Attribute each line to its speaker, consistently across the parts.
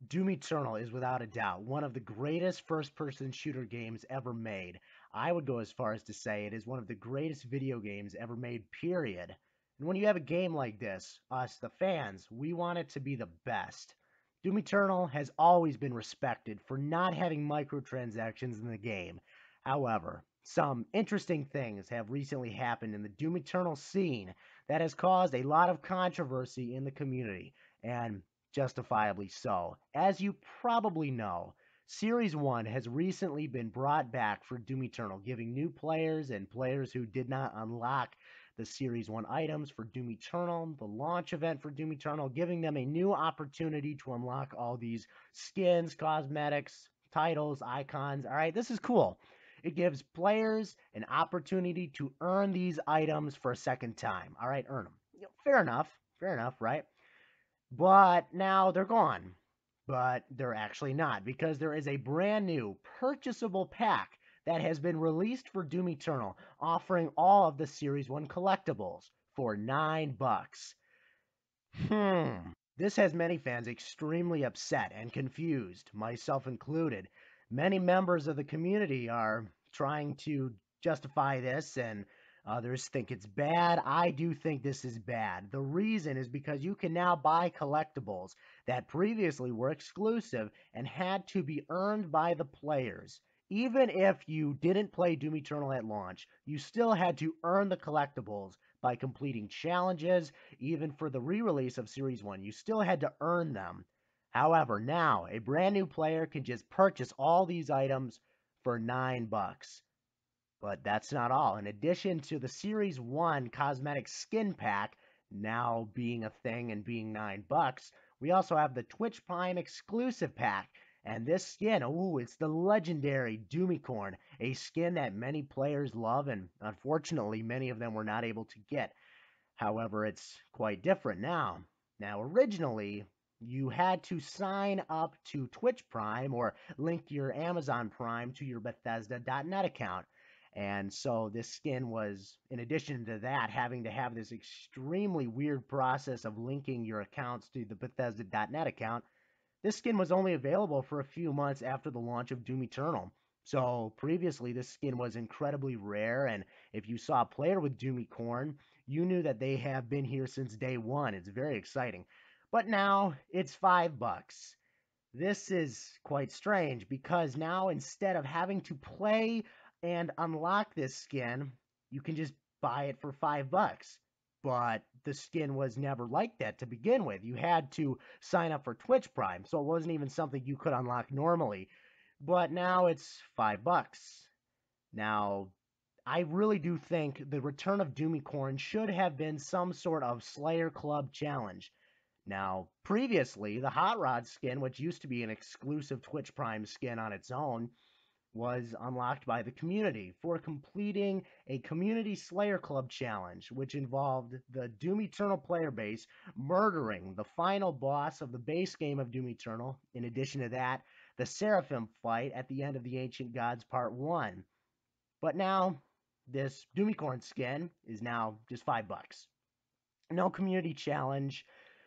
Speaker 1: Doom Eternal is without a doubt one of the greatest first person shooter games ever made. I would go as far as to say it is one of the greatest video games ever made, period. And when you have a game like this, us, the fans, we want it to be the best. Doom Eternal has always been respected for not having microtransactions in the game. However, some interesting things have recently happened in the Doom Eternal scene that has caused a lot of controversy in the community. And justifiably so. As you probably know, Series 1 has recently been brought back for Doom Eternal, giving new players and players who did not unlock the Series 1 items for Doom Eternal, the launch event for Doom Eternal, giving them a new opportunity to unlock all these skins, cosmetics, titles, icons. All right, this is cool. It gives players an opportunity to earn these items for a second time. All right, earn them. Fair enough. Fair enough, right? But now they're gone. But they're actually not, because there is a brand new purchasable pack that has been released for Doom Eternal, offering all of the Series 1 collectibles for $9. This has many fans extremely upset and confused, myself included. Many members of the community are trying to justify this, and others think it's bad. I do think this is bad. The reason is because you can now buy collectibles that previously were exclusive and had to be earned by the players. Even if you didn't play Doom Eternal at launch, you still had to earn the collectibles by completing challenges. Even for the re-release of Series 1, you still had to earn them. However, now a brand new player can just purchase all these items for $9. But that's not all. In addition to the Series 1 cosmetic skin pack now being a thing and being $9, we also have the Twitch Prime exclusive pack. And this skin, ooh, it's the legendary DOOMicorn, a skin that many players love, and unfortunately, many of them were not able to get. However, it's quite different now. Now, originally, you had to sign up to Twitch Prime or link your Amazon Prime to your Bethesda.net account. And so this skin was, in addition to that, having to have this extremely weird process of linking your accounts to the Bethesda.net account. This skin was only available for a few months after the launch of Doom Eternal. So previously, this skin was incredibly rare, and if you saw a player with DOOMicorn, you knew that they have been here since day one. It's very exciting. But now it's $5. This is quite strange because now instead of having to play and unlock this skin, you can just buy it for $5. But the skin was never like that to begin with. You had to sign up for Twitch Prime, so it wasn't even something you could unlock normally. But now it's $5. Now, I really do think the return of DOOMicorn should have been some sort of Slayer Club challenge. Now, previously, the Hot Rod skin, which used to be an exclusive Twitch Prime skin on its own, was unlocked by the community for completing a Community Slayer Club challenge, which involved the Doom Eternal player base murdering the final boss of the base game of Doom Eternal. In addition to that, the Seraphim fight at the end of the Ancient Gods Part 1. But now, this DOOMicorn skin is now just $5. No community challenge,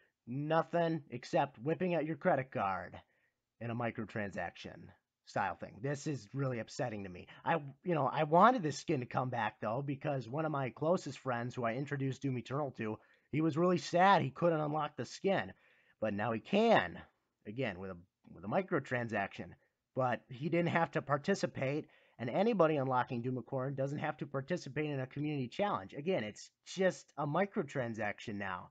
Speaker 1: nothing except whipping out your credit card in a microtransaction style thing. This is really upsetting to me. I wanted this skin to come back though because one of my closest friends who I introduced Doom Eternal to, he was really sad he couldn't unlock the skin, but now he can again with a microtransaction. But he didn't have to participate, and anybody unlocking DOOMicorn doesn't have to participate in a community challenge. Again, it's just a microtransaction now.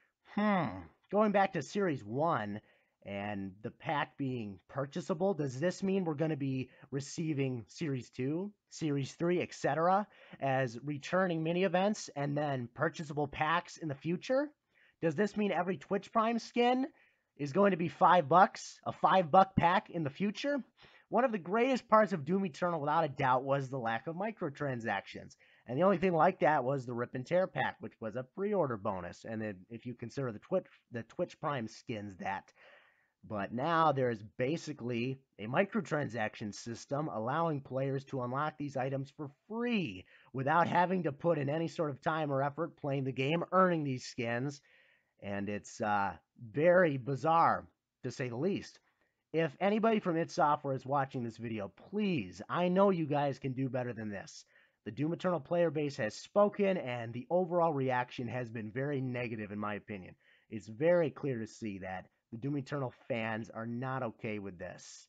Speaker 1: Going back to Series 1 and the pack being purchasable, does this mean we're going to be receiving Series 2, Series 3, etc. as returning mini events and then purchasable packs in the future? Does this mean every Twitch Prime skin is going to be $5, a $5 pack in the future? One of the greatest parts of Doom Eternal, without a doubt, was the lack of microtransactions. And the only thing like that was the Rip and Tear pack, which was a pre-order bonus. And then if you consider the Twitch Prime skins that. But now there's basically a microtransaction system allowing players to unlock these items for free without having to put in any sort of time or effort playing the game, earning these skins. And it's very bizarre, to say the least. If anybody from id Software is watching this video, please, I know you guys can do better than this. The Doom Eternal player base has spoken, and the overall reaction has been very negative in my opinion. It's very clear to see that the Doom Eternal fans are not okay with this.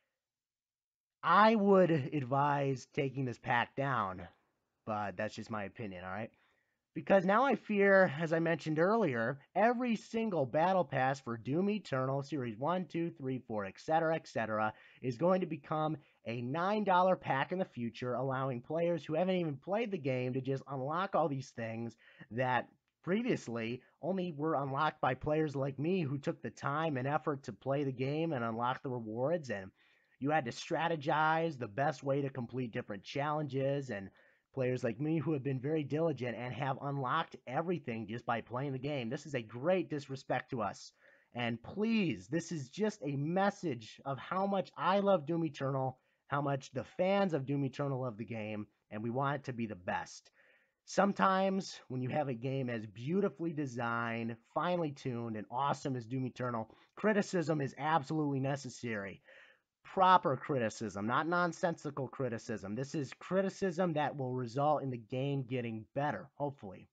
Speaker 1: I would advise taking this pack down, but that's just my opinion, all right? Because now I fear, as I mentioned earlier, every single battle pass for Doom Eternal Series 1, 2, 3, 4, etc., is going to become a $9 pack in the future, allowing players who haven't even played the game to just unlock all these things that previously only were unlocked by players like me who took the time and effort to play the game and unlock the rewards, and you had to strategize the best way to complete different challenges, and players like me who have been very diligent and have unlocked everything just by playing the game. This is a great disrespect to us. And please, this is just a message of how much I love Doom Eternal, how much the fans of Doom Eternal love the game, and we want it to be the best. Sometimes when you have a game as beautifully designed, finely tuned, and awesome as Doom Eternal, criticism is absolutely necessary. Proper criticism, not nonsensical criticism. This is criticism that will result in the game getting better, hopefully.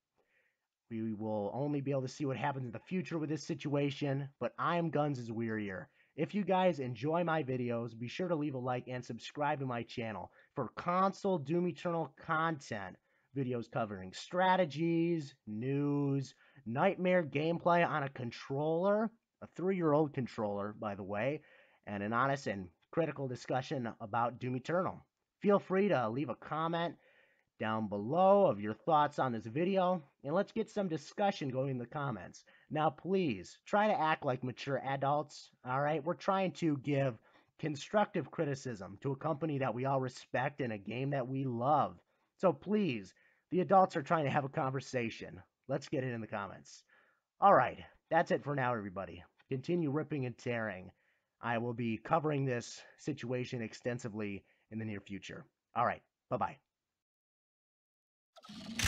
Speaker 1: We will only be able to see what happens in the future with this situation, but I am Gunz Is Wearier. If you guys enjoy my videos, be sure to leave a like and subscribe to my channel for console Doom Eternal content. Videos covering strategies, news, nightmare gameplay on a controller, a 3-year-old controller, by the way, and an honest and critical discussion about Doom Eternal. Feel free to leave a comment down below of your thoughts on this video, and let's get some discussion going in the comments. Now, please, try to act like mature adults, all right? We're trying to give constructive criticism to a company that we all respect and a game that we love. So please, the adults are trying to have a conversation. Let's get it in the comments. All right, that's it for now, everybody. Continue ripping and tearing. I will be covering this situation extensively in the near future. All right, bye-bye.